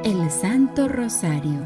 El Santo Rosario.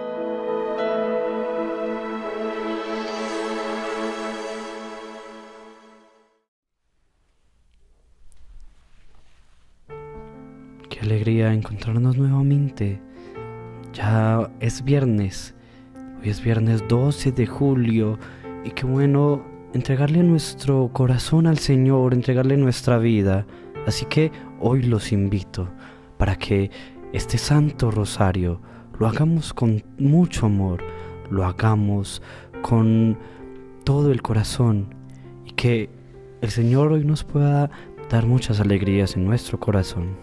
Qué alegría encontrarnos nuevamente. Ya es viernes. Hoy es viernes 12 de julio y qué bueno entregarle nuestro corazón al Señor, entregarle nuestra vida. Así que hoy los invito para que este Santo Rosario lo hagamos con mucho amor, lo hagamos con todo el corazón y que el Señor hoy nos pueda dar muchas alegrías en nuestro corazón.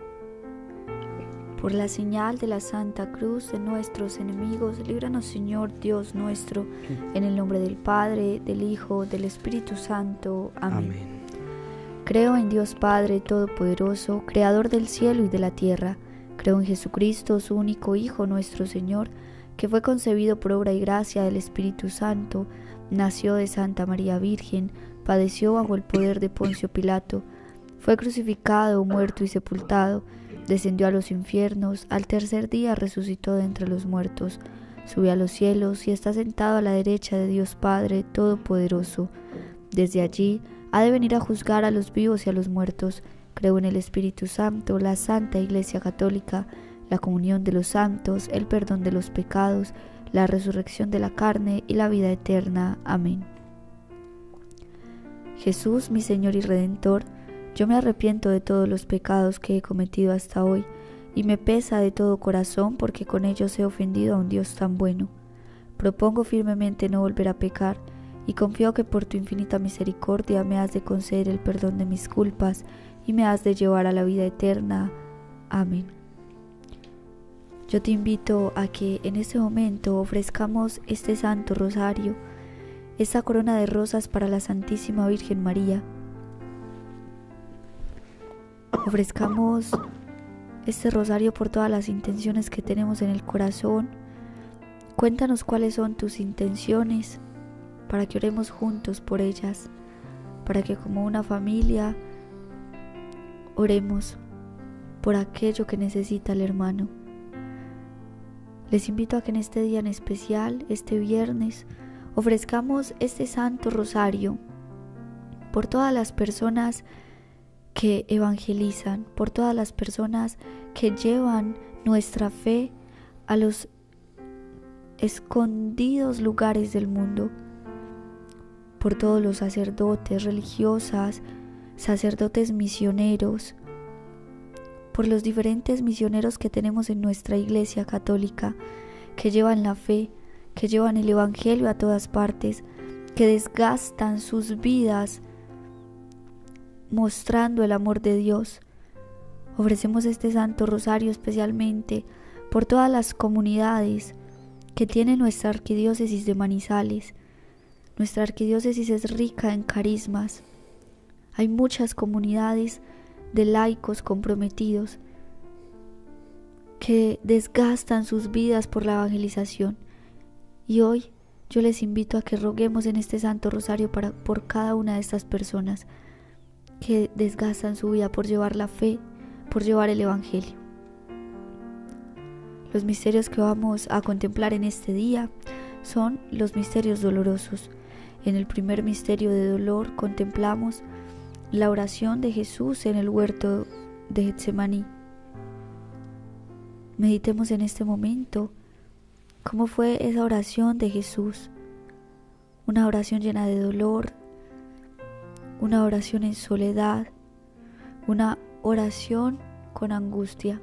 Por la señal de la Santa Cruz de nuestros enemigos, líbranos, Señor Dios nuestro, en el nombre del Padre, del Hijo, del Espíritu Santo. Amén. Creo en Dios Padre Todopoderoso, Creador del cielo y de la tierra. Creo en Jesucristo, su único Hijo, nuestro Señor, que fue concebido por obra y gracia del Espíritu Santo, nació de Santa María Virgen, padeció bajo el poder de Poncio Pilato, fue crucificado, muerto y sepultado, descendió a los infiernos, al tercer día resucitó de entre los muertos, subió a los cielos y está sentado a la derecha de Dios Padre Todopoderoso. Desde allí ha de venir a juzgar a los vivos y a los muertos. Creo en el Espíritu Santo, la Santa Iglesia Católica, la comunión de los santos, el perdón de los pecados, la resurrección de la carne y la vida eterna. Amén. Jesús, mi Señor y Redentor, yo me arrepiento de todos los pecados que he cometido hasta hoy, y me pesa de todo corazón porque con ellos he ofendido a un Dios tan bueno. Propongo firmemente no volver a pecar, y confío que por tu infinita misericordia me has de conceder el perdón de mis culpas, y me has de llevar a la vida eterna. Amén. Yo te invito a que en este momento ofrezcamos este Santo Rosario, esta corona de rosas para la Santísima Virgen María. Ofrezcamos este rosario por todas las intenciones que tenemos en el corazón. Cuéntanos cuáles son tus intenciones para que oremos juntos por ellas, para que como una familia oremos por aquello que necesita el hermano. Les invito a que en este día en especial, este viernes, ofrezcamos este Santo Rosario por todas las personas que evangelizan, por todas las personas que llevan nuestra fe a los escondidos lugares del mundo, por todos los sacerdotes, religiosas, sacerdotes misioneros, por los diferentes misioneros que tenemos en nuestra Iglesia Católica, que llevan la fe, que llevan el Evangelio a todas partes, que desgastan sus vidas mostrando el amor de Dios. Ofrecemos este Santo Rosario especialmente por todas las comunidades que tiene nuestra arquidiócesis de Manizales. Nuestra arquidiócesis es rica en carismas. Hay muchas comunidades de laicos comprometidos que desgastan sus vidas por la evangelización. Y hoy yo les invito a que roguemos en este Santo Rosario por cada una de estas personas que desgastan su vida por llevar la fe, por llevar el Evangelio. Los misterios que vamos a contemplar en este día son los misterios dolorosos. En el primer misterio de dolor contemplamos la oración de Jesús en el huerto de Getsemaní. Meditemos en este momento cómo fue esa oración de Jesús, una oración llena de dolor, una oración en soledad, una oración con angustia.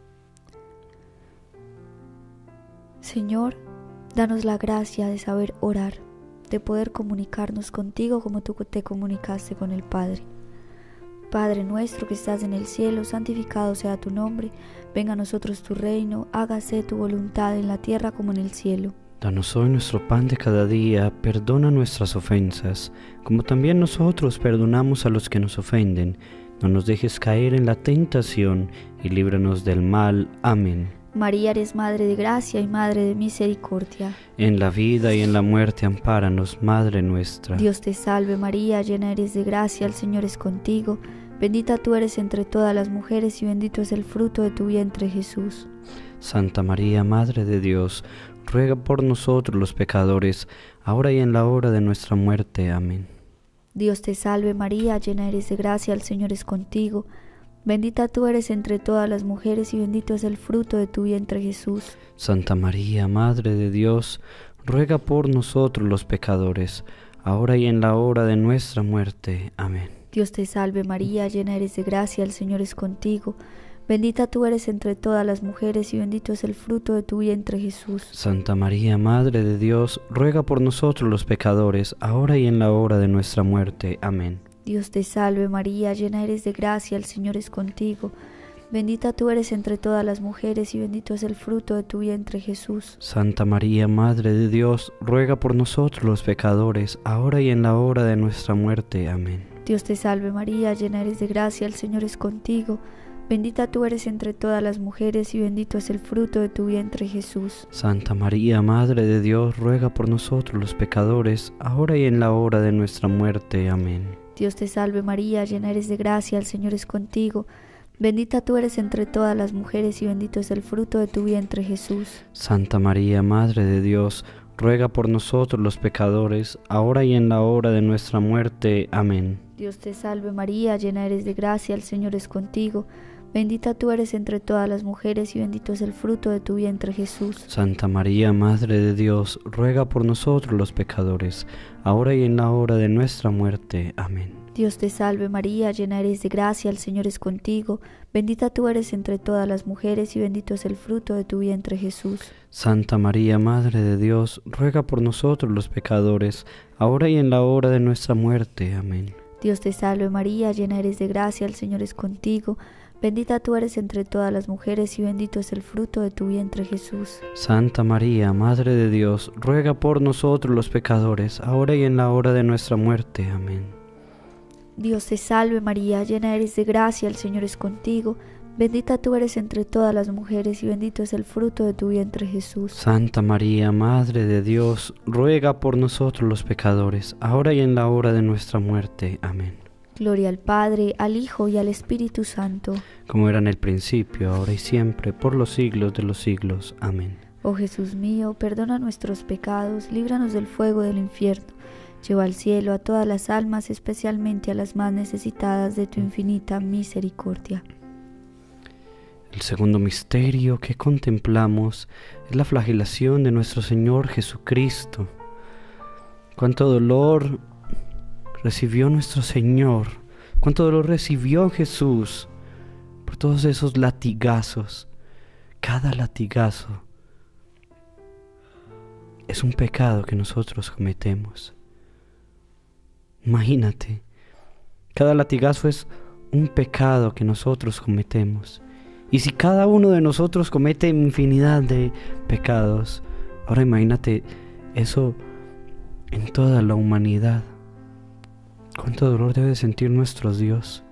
Señor, danos la gracia de saber orar, de poder comunicarnos contigo como tú te comunicaste con el Padre. Padre nuestro que estás en el cielo, santificado sea tu nombre, venga a nosotros tu reino, hágase tu voluntad en la tierra como en el cielo. Danos hoy nuestro pan de cada día, perdona nuestras ofensas, como también nosotros perdonamos a los que nos ofenden. No nos dejes caer en la tentación y líbranos del mal. Amén. María, eres Madre de gracia y Madre de misericordia. En la vida y en la muerte, ampáranos, Madre nuestra. Dios te salve María, llena eres de gracia, el Señor es contigo. Bendita tú eres entre todas las mujeres y bendito es el fruto de tu vientre, Jesús. Santa María, Madre de Dios, ruega por nosotros los pecadores, ahora y en la hora de nuestra muerte. Amén. Dios te salve María, llena eres de gracia, el Señor es contigo. Bendita tú eres entre todas las mujeres y bendito es el fruto de tu vientre, Jesús. Santa María, Madre de Dios, ruega por nosotros los pecadores, ahora y en la hora de nuestra muerte. Amén. Dios te salve María, llena eres de gracia, el Señor es contigo. Bendita tú eres entre todas las mujeres y bendito es el fruto de tu vientre, Jesús. Santa María, Madre de Dios, ruega por nosotros los pecadores, ahora y en la hora de nuestra muerte. Amén. Dios te salve María, llena eres de gracia, el Señor es contigo. Bendita tú eres entre todas las mujeres y bendito es el fruto de tu vientre, Jesús. Santa María, Madre de Dios, ruega por nosotros los pecadores, ahora y en la hora de nuestra muerte. Amén. Dios te salve María, llena eres de gracia, el Señor es contigo. Bendita tú eres entre todas las mujeres y bendito es el fruto de tu vientre, Jesús. Santa María, Madre de Dios, ruega por nosotros los pecadores, ahora y en la hora de nuestra muerte. Amén. Dios te salve María, llena eres de gracia, el Señor es contigo. Bendita tú eres entre todas las mujeres y bendito es el fruto de tu vientre, Jesús. Santa María, Madre de Dios, ruega por nosotros los pecadores, ahora y en la hora de nuestra muerte. Amén. Dios te salve María, llena eres de gracia, el Señor es contigo. Bendita tú eres entre todas las mujeres y bendito es el fruto de tu vientre, Jesús. Santa María, Madre de Dios, ruega por nosotros los pecadores, ahora y en la hora de nuestra muerte. Amén. Dios te salve María, llena eres de gracia, el Señor es contigo. Bendita tú eres entre todas las mujeres y bendito es el fruto de tu vientre, Jesús. Santa María, Madre de Dios, ruega por nosotros los pecadores, ahora y en la hora de nuestra muerte. Amén. Dios te salve María, llena eres de gracia, el Señor es contigo. Bendita tú eres entre todas las mujeres y bendito es el fruto de tu vientre, Jesús. Santa María, Madre de Dios, ruega por nosotros los pecadores, ahora y en la hora de nuestra muerte. Amén. Dios te salve María, llena eres de gracia, el Señor es contigo. Bendita tú eres entre todas las mujeres y bendito es el fruto de tu vientre, Jesús. Santa María, Madre de Dios, ruega por nosotros los pecadores, ahora y en la hora de nuestra muerte. Amén. Gloria al Padre, al Hijo y al Espíritu Santo. Como era en el principio, ahora y siempre, por los siglos de los siglos. Amén. Oh Jesús mío, perdona nuestros pecados, líbranos del fuego del infierno. Lleva al cielo a todas las almas, especialmente a las más necesitadas de tu infinita misericordia. El segundo misterio que contemplamos es la flagelación de nuestro Señor Jesucristo. Cuánto dolor recibió nuestro Señor, cuánto dolor recibió Jesús por todos esos latigazos. Cada latigazo es un pecado que nosotros cometemos. Imagínate, cada latigazo es un pecado que nosotros cometemos. Y si cada uno de nosotros comete infinidad de pecados, ahora imagínate eso en toda la humanidad. Cuánto dolor debe sentir nuestro Dios.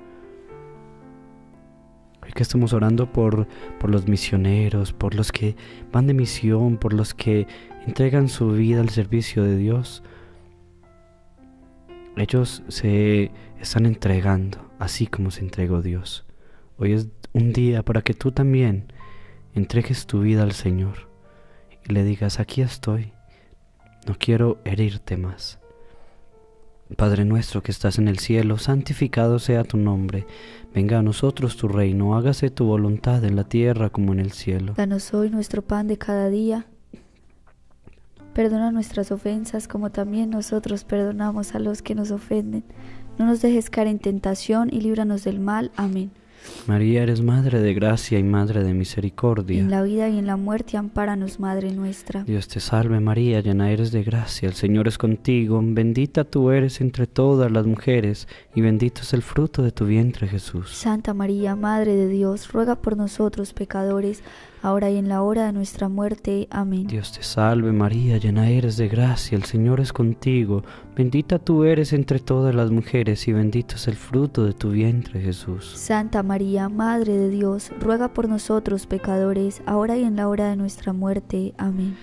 Hoy que estamos orando por los misioneros, por los que van de misión, por los que entregan su vida al servicio de Dios. Ellos se están entregando, así como se entregó Dios. Hoy es un día para que tú también entregues tu vida al Señor y le digas: aquí estoy, no quiero herirte más. Padre nuestro que estás en el cielo, santificado sea tu nombre. Venga a nosotros tu reino, hágase tu voluntad en la tierra como en el cielo. Danos hoy nuestro pan de cada día. Perdona nuestras ofensas como también nosotros perdonamos a los que nos ofenden. No nos dejes caer en tentación y líbranos del mal. Amén. María, eres Madre de gracia y Madre de misericordia. En la vida y en la muerte, ampáranos, Madre nuestra. Dios te salve María, llena eres de gracia, el Señor es contigo, bendita tú eres entre todas las mujeres, y bendito es el fruto de tu vientre, Jesús. Santa María, Madre de Dios, ruega por nosotros pecadores, ahora y en la hora de nuestra muerte. Amén. Dios te salve María, llena eres de gracia, el Señor es contigo, bendita tú eres entre todas las mujeres, y bendito es el fruto de tu vientre, Jesús. Santa María, Madre de Dios, ruega por nosotros pecadores, ahora y en la hora de nuestra muerte. Amén.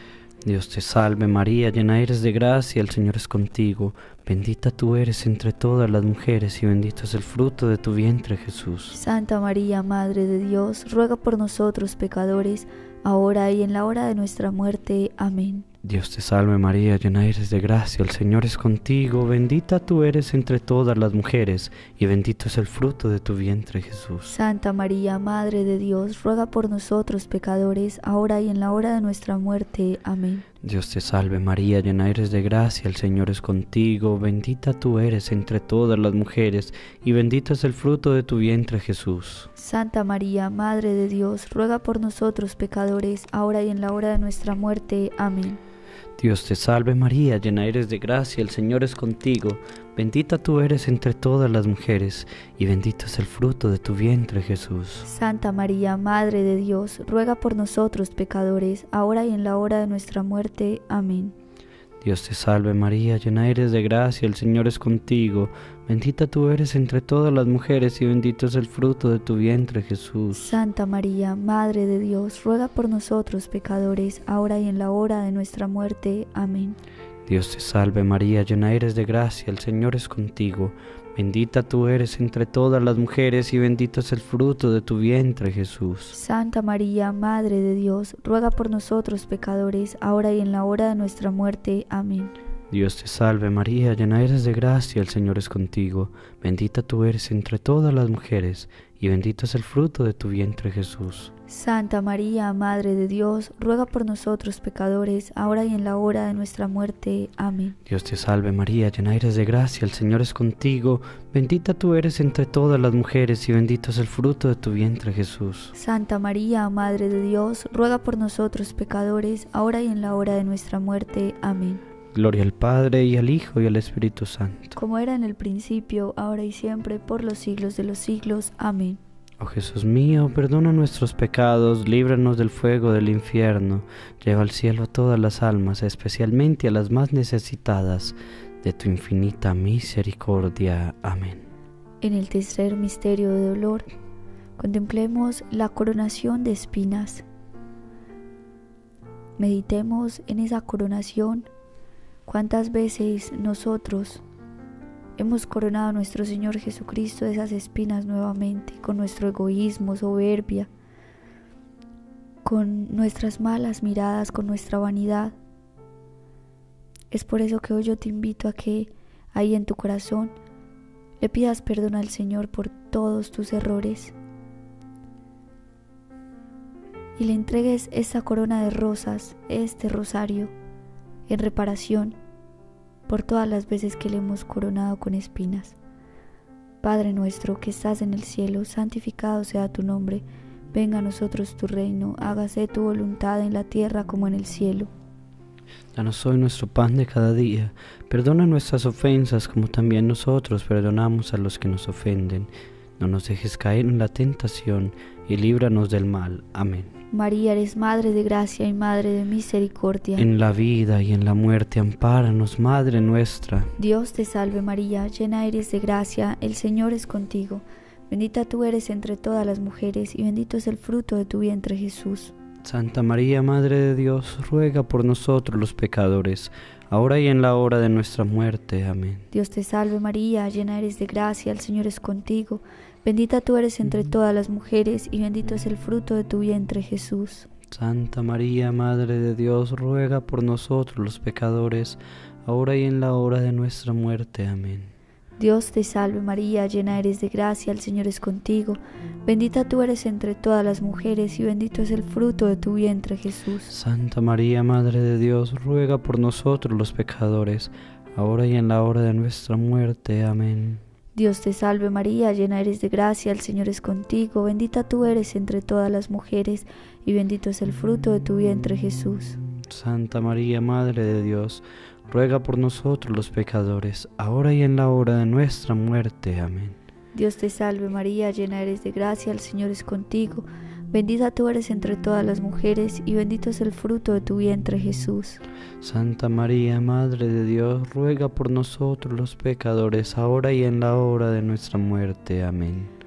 Dios te salve María, llena eres de gracia, el Señor es contigo. Bendita tú eres entre todas las mujeres y bendito es el fruto de tu vientre, Jesús. Santa María, Madre de Dios, ruega por nosotros pecadores, ahora y en la hora de nuestra muerte. Amén. Dios te salve María, llena eres de gracia, el Señor es contigo. Bendita tú eres entre todas las mujeres y bendito es el fruto de tu vientre, Jesús. Santa María, Madre de Dios, ruega por nosotros pecadores, ahora y en la hora de nuestra muerte. Amén. Dios te salve María, llena eres de gracia, el Señor es contigo. Bendita tú eres entre todas las mujeres y bendito es el fruto de tu vientre, Jesús. Santa María, Madre de Dios, ruega por nosotros pecadores, ahora y en la hora de nuestra muerte. Amén. Dios te salve María, llena eres de gracia, el Señor es contigo. Bendita tú eres entre todas las mujeres y bendito es el fruto de tu vientre, Jesús. Santa María, Madre de Dios, ruega por nosotros pecadores, ahora y en la hora de nuestra muerte. Amén. Dios te salve María, llena eres de gracia, el Señor es contigo. Bendita tú eres entre todas las mujeres y bendito es el fruto de tu vientre, Jesús. Santa María, Madre de Dios, ruega por nosotros pecadores, ahora y en la hora de nuestra muerte. Amén. Dios te salve María, llena eres de gracia, el Señor es contigo. Bendita tú eres entre todas las mujeres y bendito es el fruto de tu vientre, Jesús. Santa María, Madre de Dios, ruega por nosotros pecadores, ahora y en la hora de nuestra muerte. Amén. Dios te salve María, llena eres de gracia, el Señor es contigo. Bendita tú eres entre todas las mujeres y bendito es el fruto de tu vientre, Jesús. Santa María, Madre de Dios, ruega por nosotros pecadores, ahora y en la hora de nuestra muerte. Amén. Dios te salve María, llena eres de gracia, el Señor es contigo. Bendita tú eres entre todas las mujeres y bendito es el fruto de tu vientre, Jesús. Santa María, Madre de Dios, ruega por nosotros pecadores, ahora y en la hora de nuestra muerte. Amén. Gloria al Padre, y al Hijo, y al Espíritu Santo. Como era en el principio, ahora y siempre, por los siglos de los siglos. Amén. Oh Jesús mío, perdona nuestros pecados, líbranos del fuego del infierno, lleva al cielo a todas las almas, especialmente a las más necesitadas de tu infinita misericordia. Amén. En el tercer misterio de dolor, contemplemos la coronación de espinas. Meditemos en esa coronación. ¿Cuántas veces nosotros hemos coronado a nuestro Señor Jesucristo de esas espinas nuevamente, con nuestro egoísmo, soberbia, con nuestras malas miradas, con nuestra vanidad? Es por eso que hoy yo te invito a que ahí en tu corazón le pidas perdón al Señor por todos tus errores y le entregues esa corona de rosas, este rosario, en reparación por todas las veces que le hemos coronado con espinas. Padre nuestro que estás en el cielo, santificado sea tu nombre. Venga a nosotros tu reino, hágase tu voluntad en la tierra como en el cielo. Danos hoy nuestro pan de cada día. Perdona nuestras ofensas como también nosotros perdonamos a los que nos ofenden. No nos dejes caer en la tentación y líbranos del mal. Amén. María, eres Madre de gracia y Madre de misericordia. En la vida y en la muerte, ampáranos, Madre nuestra. Dios te salve María, llena eres de gracia, el Señor es contigo. Bendita tú eres entre todas las mujeres y bendito es el fruto de tu vientre, Jesús. Santa María, Madre de Dios, ruega por nosotros los pecadores, ahora y en la hora de nuestra muerte. Amén. Dios te salve María, llena eres de gracia, el Señor es contigo. Bendita tú eres entre todas las mujeres y bendito es el fruto de tu vientre, Jesús. Santa María, Madre de Dios, ruega por nosotros los pecadores, ahora y en la hora de nuestra muerte. Amén. Dios te salve María, llena eres de gracia, el Señor es contigo. Bendita tú eres entre todas las mujeres y bendito es el fruto de tu vientre, Jesús. Santa María, Madre de Dios, ruega por nosotros los pecadores, ahora y en la hora de nuestra muerte. Amén. Dios te salve María, llena eres de gracia, el Señor es contigo. Bendita tú eres entre todas las mujeres y bendito es el fruto de tu vientre, Jesús. Santa María, Madre de Dios, ruega por nosotros los pecadores, ahora y en la hora de nuestra muerte. Amén. Dios te salve María, llena eres de gracia, el Señor es contigo. Bendita tú eres entre todas las mujeres y bendito es el fruto de tu vientre, Jesús. Santa María, Madre de Dios, ruega por nosotros los pecadores, ahora y en la hora de nuestra muerte. Amén.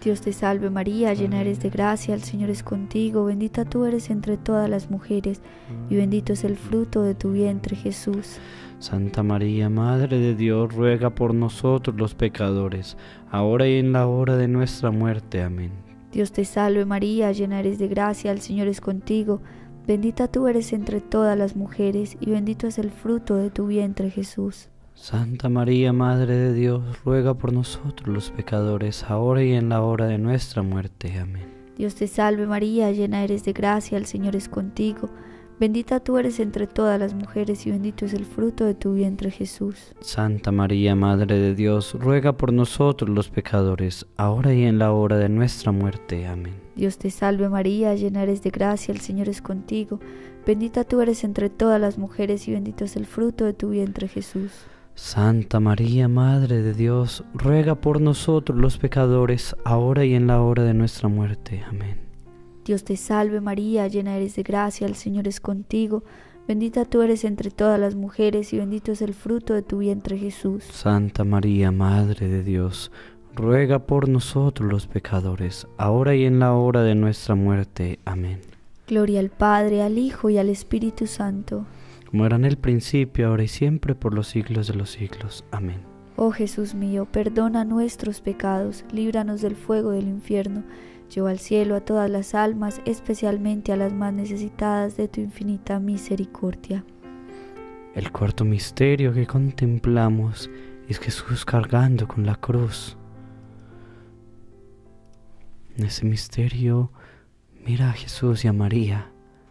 Dios te salve María, llena eres de gracia, el Señor es contigo, bendita tú eres entre todas las mujeres, y bendito es el fruto de tu vientre, Jesús. Santa María, Madre de Dios, ruega por nosotros los pecadores, ahora y en la hora de nuestra muerte. Amén. Dios te salve María, llena eres de gracia, el Señor es contigo, bendita tú eres entre todas las mujeres, y bendito es el fruto de tu vientre, Jesús. Santa María, Madre de Dios, ruega por nosotros los pecadores, ahora y en la hora de nuestra muerte. Amén. Dios te salve María, llena eres de gracia, el Señor es contigo, bendita tú eres entre todas las mujeres y bendito es el fruto de tu vientre, Jesús. Santa María, Madre de Dios, ruega por nosotros los pecadores, ahora y en la hora de nuestra muerte. Amén. Dios te salve María, llena eres de gracia, el Señor es contigo, bendita tú eres entre todas las mujeres y bendito es el fruto de tu vientre, Jesús. Santa María, Madre de Dios, ruega por nosotros los pecadores, ahora y en la hora de nuestra muerte. Amén. Dios te salve María, llena eres de gracia, el Señor es contigo, bendita tú eres entre todas las mujeres y bendito es el fruto de tu vientre, Jesús. Santa María, Madre de Dios, ruega por nosotros los pecadores, ahora y en la hora de nuestra muerte. Amén. Gloria al Padre, al Hijo y al Espíritu Santo. Como era en el principio, ahora y siempre, por los siglos de los siglos. Amén. Oh Jesús mío, perdona nuestros pecados, líbranos del fuego del infierno, lleva al cielo a todas las almas, especialmente a las más necesitadas de tu infinita misericordia. El cuarto misterio que contemplamos es Jesús cargando con la cruz. En ese misterio, mira a Jesús y a María.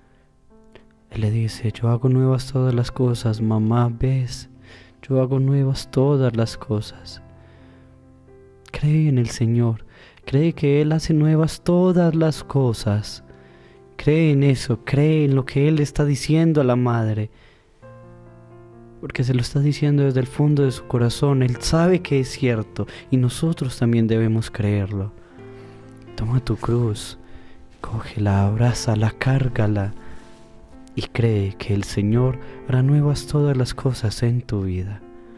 Él le dice, yo hago nuevas todas las cosas, mamá, ves, yo hago nuevas todas las cosas. Cree en el Señor, cree que Él hace nuevas todas las cosas. Cree en eso, cree en lo que Él está diciendo a la madre. Porque se lo está diciendo desde el fondo de su corazón, Él sabe que es cierto y nosotros también debemos creerlo. Toma tu cruz, cógela, abrázala, cárgala. Y cree que el Señor hará nuevas todas las cosas en tu vida.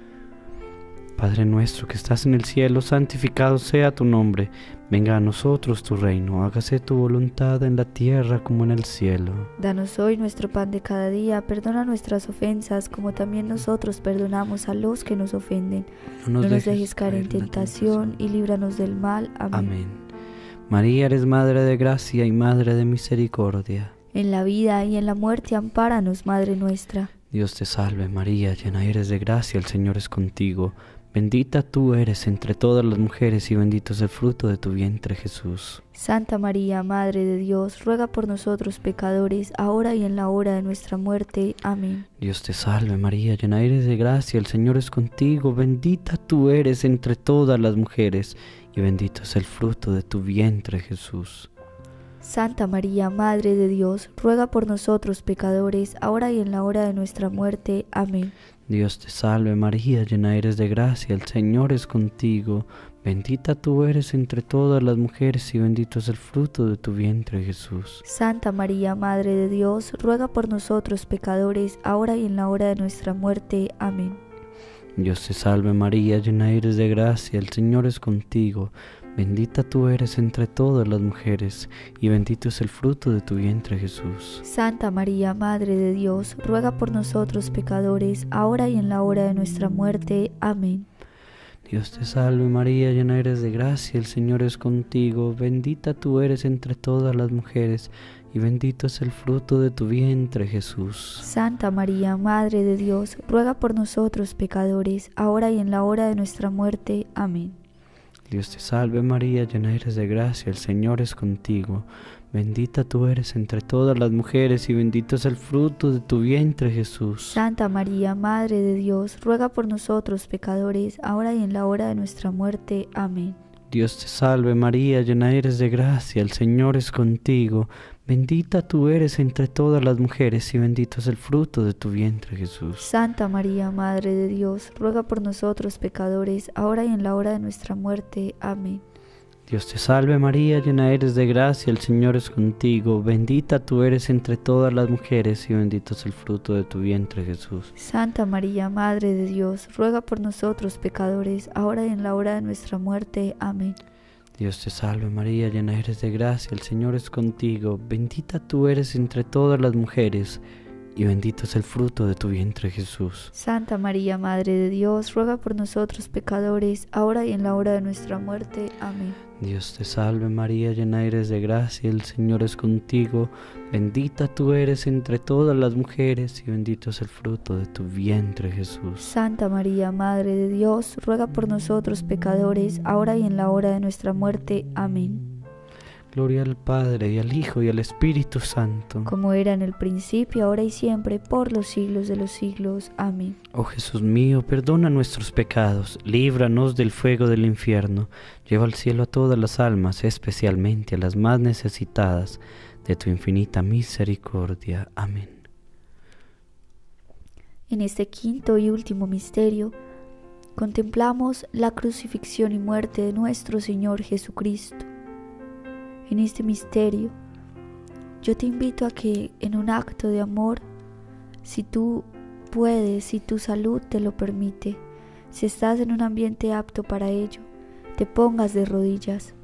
Padre nuestro que estás en el cielo, santificado sea tu nombre. Venga a nosotros tu reino, hágase tu voluntad en la tierra como en el cielo. Danos hoy nuestro pan de cada día, perdona nuestras ofensas como también nosotros perdonamos a los que nos ofenden. No nos dejes caer en tentación y líbranos del mal. Amén. Amén. María, eres Madre de gracia y Madre de misericordia. En la vida y en la muerte, ampáranos, Madre nuestra. Dios te salve María, llena eres de gracia, el Señor es contigo. Bendita tú eres entre todas las mujeres y bendito es el fruto de tu vientre, Jesús. Santa María, Madre de Dios, ruega por nosotros pecadores, ahora y en la hora de nuestra muerte. Amén. Dios te salve María, llena eres de gracia, el Señor es contigo. Bendita tú eres entre todas las mujeres y bendito es el fruto de tu vientre, Jesús. Santa María, Madre de Dios, ruega por nosotros pecadores, ahora y en la hora de nuestra muerte. Amén. Dios te salve María, llena eres de gracia, el Señor es contigo. Bendita tú eres entre todas las mujeres y bendito es el fruto de tu vientre, Jesús. Santa María, Madre de Dios, ruega por nosotros pecadores, ahora y en la hora de nuestra muerte. Amén. Dios te salve María, llena eres de gracia, el Señor es contigo. Bendita tú eres entre todas las mujeres, y bendito es el fruto de tu vientre, Jesús. Santa María, Madre de Dios, ruega por nosotros pecadores, ahora y en la hora de nuestra muerte. Amén. Dios te salve María, llena eres de gracia, el Señor es contigo. Bendita tú eres entre todas las mujeres, y bendito es el fruto de tu vientre, Jesús. Santa María, Madre de Dios, ruega por nosotros pecadores, ahora y en la hora de nuestra muerte. Amén. Dios te salve María, llena eres de gracia, el Señor es contigo. Bendita tú eres entre todas las mujeres y bendito es el fruto de tu vientre, Jesús. Santa María, Madre de Dios, ruega por nosotros pecadores, ahora y en la hora de nuestra muerte. Amén. Dios te salve María, llena eres de gracia, el Señor es contigo. Bendita tú eres entre todas las mujeres y bendito es el fruto de tu vientre, Jesús. Santa María, Madre de Dios, ruega por nosotros pecadores, ahora y en la hora de nuestra muerte. Amén. Dios te salve María, llena eres de gracia, el Señor es contigo. Bendita tú eres entre todas las mujeres y bendito es el fruto de tu vientre, Jesús. Santa María, Madre de Dios, ruega por nosotros pecadores, ahora y en la hora de nuestra muerte. Amén. Dios te salve María, llena eres de gracia, el Señor es contigo, bendita tú eres entre todas las mujeres, y bendito es el fruto de tu vientre Jesús. Santa María, Madre de Dios, ruega por nosotros pecadores, ahora y en la hora de nuestra muerte. Amén. Dios te salve María, llena eres de gracia, el Señor es contigo, bendita tú eres entre todas las mujeres, y bendito es el fruto de tu vientre Jesús. Santa María, Madre de Dios, ruega por nosotros pecadores, ahora y en la hora de nuestra muerte. Amén. Gloria al Padre, y al Hijo, y al Espíritu Santo. Como era en el principio, ahora y siempre, por los siglos de los siglos. Amén. Oh Jesús mío, perdona nuestros pecados, líbranos del fuego del infierno, lleva al cielo a todas las almas, especialmente a las más necesitadas de tu infinita misericordia. Amén. En este quinto y último misterio, contemplamos la crucifixión y muerte de nuestro Señor Jesucristo. En este misterio, yo te invito a que en un acto de amor, si tú puedes, si tu salud te lo permite, si estás en un ambiente apto para ello, te pongas de rodillas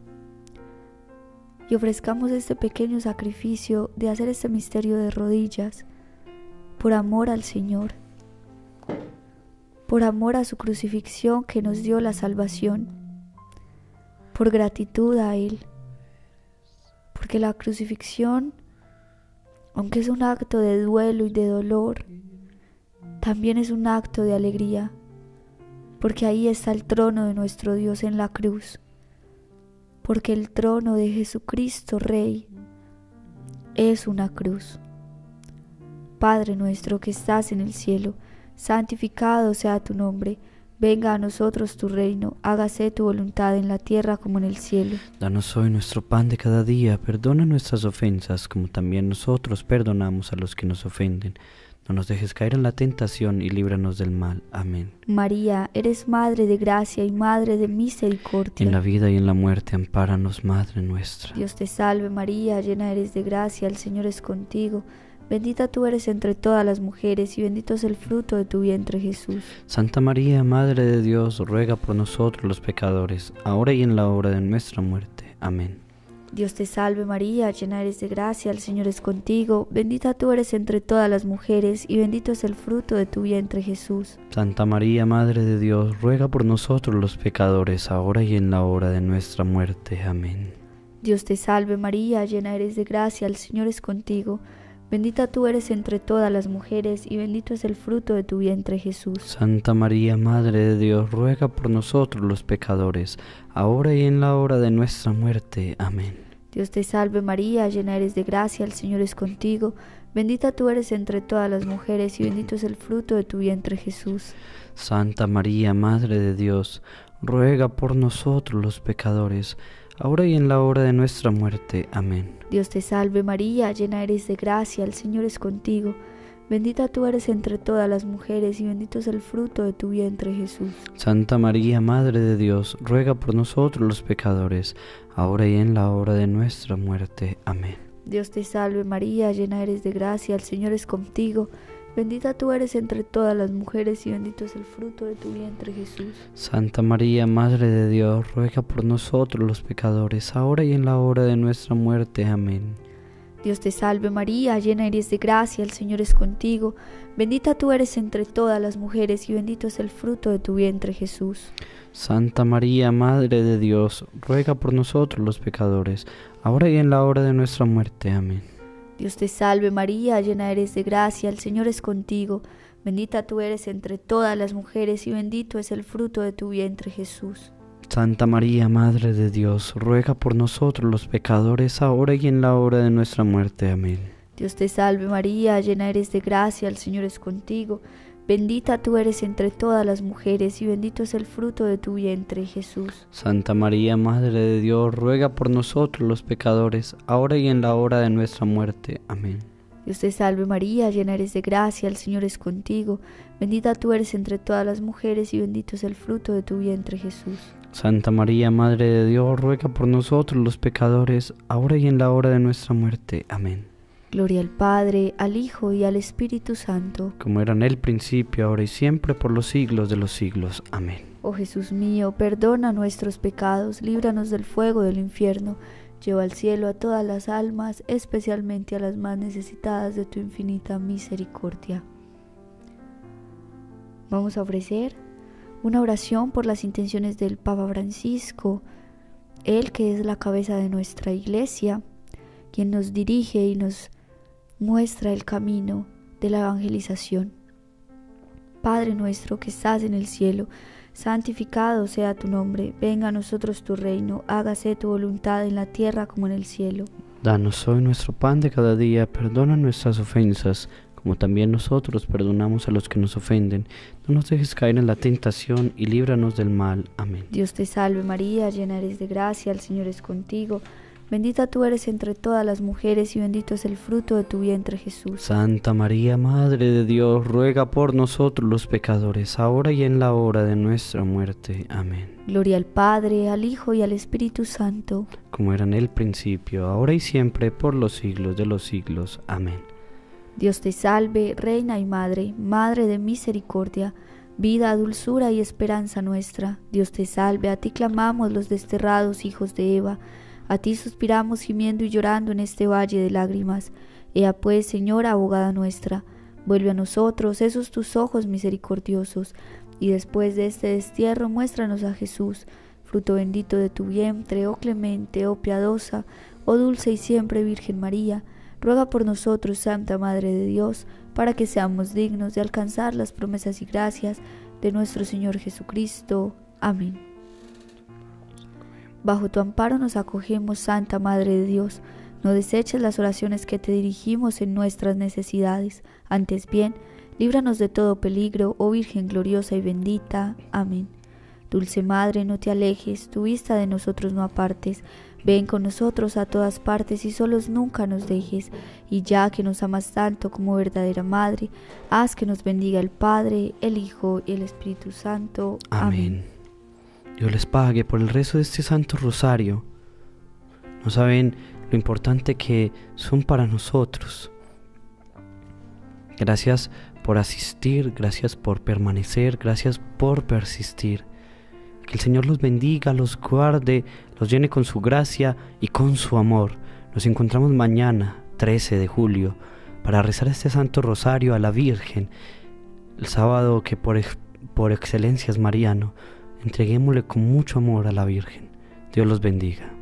y ofrezcamos este pequeño sacrificio de hacer este misterio de rodillas por amor al Señor, por amor a su crucifixión que nos dio la salvación, por gratitud a Él. Porque la crucifixión, aunque es un acto de duelo y de dolor, también es un acto de alegría, porque ahí está el trono de nuestro Dios en la cruz, porque el trono de Jesucristo Rey es una cruz. Padre nuestro que estás en el cielo, santificado sea tu nombre. Venga a nosotros tu reino, hágase tu voluntad en la tierra como en el cielo. Danos hoy nuestro pan de cada día, perdona nuestras ofensas, como también nosotros perdonamos a los que nos ofenden. No nos dejes caer en la tentación y líbranos del mal. Amén. María, eres Madre de gracia y Madre de misericordia. En la vida y en la muerte, ampáranos, Madre nuestra. Dios te salve María, llena eres de gracia, el Señor es contigo. Bendita tú eres entre todas las mujeres y bendito es el fruto de tu vientre Jesús. Santa María, Madre de Dios, ruega por nosotros los pecadores, ahora y en la hora de nuestra muerte. Amén. Dios te salve María, llena eres de gracia, el Señor es contigo. Bendita tú eres entre todas las mujeres y bendito es el fruto de tu vientre Jesús. Santa María, Madre de Dios, ruega por nosotros los pecadores, ahora y en la hora de nuestra muerte. Amén. Dios te salve María, llena eres de gracia, el Señor es contigo. Bendita tú eres entre todas las mujeres y bendito es el fruto de tu vientre Jesús. Santa María, Madre de Dios, ruega por nosotros los pecadores, ahora y en la hora de nuestra muerte. Amén. Dios te salve María, llena eres de gracia, el Señor es contigo. Bendita tú eres entre todas las mujeres y bendito es el fruto de tu vientre Jesús. Santa María, Madre de Dios, ruega por nosotros los pecadores, ahora y en la hora de nuestra muerte. Amén. Dios te salve María, llena eres de gracia, el Señor es contigo. Bendita tú eres entre todas las mujeres y bendito es el fruto de tu vientre Jesús. Santa María, Madre de Dios, ruega por nosotros los pecadores, ahora y en la hora de nuestra muerte. Amén. Dios te salve María, llena eres de gracia, el Señor es contigo. Bendita tú eres entre todas las mujeres y bendito es el fruto de tu vientre Jesús. Santa María, Madre de Dios, ruega por nosotros los pecadores, ahora y en la hora de nuestra muerte. Amén. Dios te salve María, llena eres de gracia, el Señor es contigo. Bendita tú eres entre todas las mujeres y bendito es el fruto de tu vientre Jesús. Santa María, Madre de Dios, ruega por nosotros los pecadores, ahora y en la hora de nuestra muerte. Amén. Dios te salve María, llena eres de gracia, el Señor es contigo. Bendita tú eres entre todas las mujeres y bendito es el fruto de tu vientre Jesús. Santa María, Madre de Dios, ruega por nosotros los pecadores, ahora y en la hora de nuestra muerte. Amén. Dios te salve María, llena eres de gracia, el Señor es contigo. Bendita tú eres entre todas las mujeres y bendito es el fruto de tu vientre Jesús. Santa María, Madre de Dios, ruega por nosotros los pecadores, ahora y en la hora de nuestra muerte. Amén. Dios te salve María, llena eres de gracia, el Señor es contigo. Bendita tú eres entre todas las mujeres y bendito es el fruto de tu vientre Jesús. Santa María, Madre de Dios, ruega por nosotros los pecadores, ahora y en la hora de nuestra muerte. Amén. Gloria al Padre, al Hijo y al Espíritu Santo. Como era en el principio, ahora y siempre, por los siglos de los siglos. Amén. Oh Jesús mío, perdona nuestros pecados, líbranos del fuego del infierno, lleva al cielo a todas las almas, especialmente a las más necesitadas de tu infinita misericordia. Vamos a ofrecer una oración por las intenciones del Papa Francisco, él que es la cabeza de nuestra Iglesia, quien nos dirige y nos muestra el camino de la evangelización. Padre nuestro que estás en el cielo, santificado sea tu nombre, venga a nosotros tu reino, hágase tu voluntad en la tierra como en el cielo. Danos hoy nuestro pan de cada día, perdona nuestras ofensas, como también nosotros perdonamos a los que nos ofenden. No nos dejes caer en la tentación y líbranos del mal. Amén. Dios te salve María, llena eres de gracia, el Señor es contigo. Bendita tú eres entre todas las mujeres y bendito es el fruto de tu vientre Jesús. Santa María, Madre de Dios, ruega por nosotros los pecadores, ahora y en la hora de nuestra muerte. Amén. Gloria al Padre, al Hijo y al Espíritu Santo. Como era en el principio, ahora y siempre, por los siglos de los siglos. Amén. Dios te salve, Reina y Madre, Madre de misericordia, vida, dulzura y esperanza nuestra. Dios te salve, a ti clamamos los desterrados hijos de Eva. A ti suspiramos gimiendo y llorando en este valle de lágrimas. Ea pues, Señora, abogada nuestra, vuelve a nosotros esos tus ojos misericordiosos, y después de este destierro muéstranos a Jesús, fruto bendito de tu vientre, oh clemente, oh piadosa, oh dulce y siempre Virgen María. Ruega por nosotros, Santa Madre de Dios, para que seamos dignos de alcanzar las promesas y gracias de nuestro Señor Jesucristo. Amén. Bajo tu amparo nos acogemos, Santa Madre de Dios. No deseches las oraciones que te dirigimos en nuestras necesidades. Antes bien, líbranos de todo peligro, oh Virgen gloriosa y bendita. Amén. Dulce Madre, no te alejes, tu vista de nosotros no apartes. Ven con nosotros a todas partes y solos nunca nos dejes. Y ya que nos amas tanto como verdadera Madre, haz que nos bendiga el Padre, el Hijo y el Espíritu Santo. Amén. Dios les pague por el rezo de este Santo Rosario. No saben lo importante que son para nosotros. Gracias por asistir, gracias por permanecer, gracias por persistir. Que el Señor los bendiga, los guarde, los llene con su gracia y con su amor. Nos encontramos mañana, 13 de julio, para rezar este Santo Rosario a la Virgen, el sábado que por excelencia es mariano. Entreguémosle con mucho amor a la Virgen. Dios los bendiga.